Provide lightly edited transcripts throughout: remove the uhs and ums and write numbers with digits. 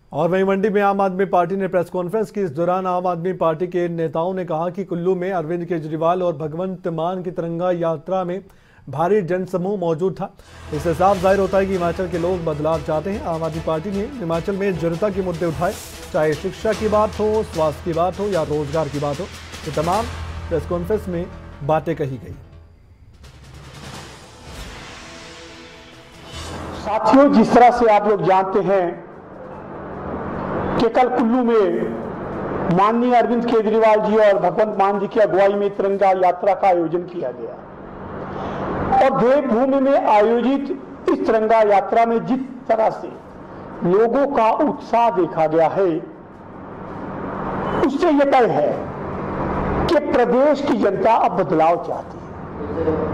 और वहीं मंडी में आम आदमी पार्टी ने प्रेस कॉन्फ्रेंस की। इस दौरान आम आदमी पार्टी के नेताओं ने कहा कि कुल्लू में अरविंद केजरीवाल और भगवंत मान की तिरंगा यात्रा में भारी जनसमूह मौजूद था। इससे साफ जाहिर होता है कि हिमाचल के लोग बदलाव चाहते हैं। आम आदमी पार्टी ने हिमाचल में जनता के मुद्दे उठाए, चाहे शिक्षा की बात हो, स्वास्थ्य की बात हो या रोजगार की बात हो। ये तमाम प्रेस कॉन्फ्रेंस में बातें कही गई। साथियों, जिस तरह से आप लोग जानते हैं कि कल कुल्लू में माननीय अरविंद केजरीवाल जी और भगवंत मान जी की अगुवाई में तिरंगा यात्रा का आयोजन किया गया और देवभूमि में आयोजित इस तिरंगा यात्रा में जिस तरह से लोगों का उत्साह देखा गया है, उससे यह तय है कि प्रदेश की जनता अब बदलाव चाहती है।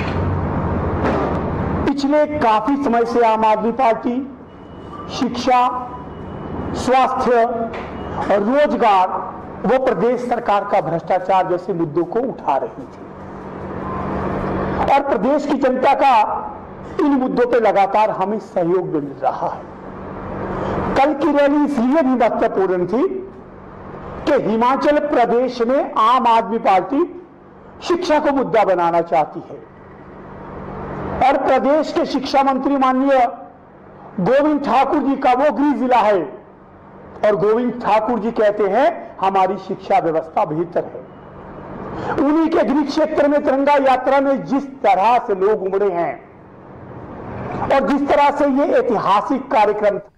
पिछले काफी समय से आम आदमी पार्टी शिक्षा, स्वास्थ्य और रोजगार वो प्रदेश सरकार का भ्रष्टाचार जैसे मुद्दों को उठा रही थी और प्रदेश की जनता का इन मुद्दों पर लगातार हमें सहयोग मिल रहा है। कल की रैली इसलिए भी महत्वपूर्ण थी कि हिमाचल प्रदेश में आम आदमी पार्टी शिक्षा को मुद्दा बनाना चाहती है और प्रदेश के शिक्षा मंत्री माननीय गोविंद ठाकुर जी का वो गृह जिला है और गोविंद ठाकुर जी कहते हैं हमारी शिक्षा व्यवस्था बेहतर है। उन्हीं के गृह क्षेत्र में तिरंगा यात्रा में जिस तरह से लोग उमड़े हैं और जिस तरह से ये ऐतिहासिक कार्यक्रम